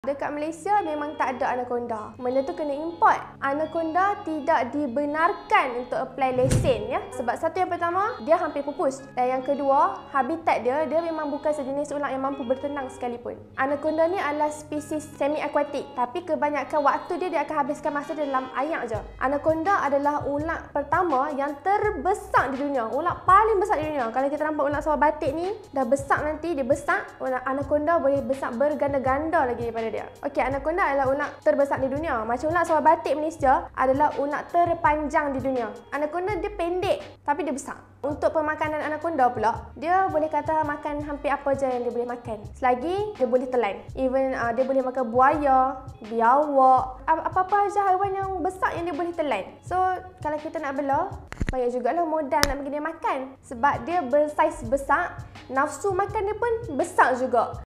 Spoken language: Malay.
Dekat Malaysia memang tak ada anaconda. Benda tu kena import. Anaconda tidak dibenarkan untuk apply lesen ya. Sebab satu yang pertama, dia hampir pupus. Dan yang kedua, habitat dia memang bukan sejenis ular yang mampu bertenang sekalipun. Anaconda ni adalah spesies semi akuatik, tapi kebanyakan waktu dia akan habiskan masa dia dalam air je. Anaconda adalah ular pertama yang terbesar di dunia. Ular paling besar di dunia. Kalau kita nampak ular sawah batik ni, dah besar nanti, dia besar. Ular anaconda boleh besar berganda-ganda lagi daripada dia. Okey, anaconda adalah ular terbesar di dunia. Macam ular sawah batik Malaysia adalah ular terpanjang di dunia. Anaconda dia pendek tapi dia besar. Untuk pemakanan anaconda pula, dia boleh kata makan hampir apa je yang dia boleh makan. Selagi dia boleh telan. Even dia boleh makan buaya, biawak, apa-apa saja haiwan yang besar yang dia boleh telan. So, kalau kita nak bela, banyak jugalah modal nak bagi dia makan. Sebab dia bersaiz besar, nafsu makan dia pun besar juga.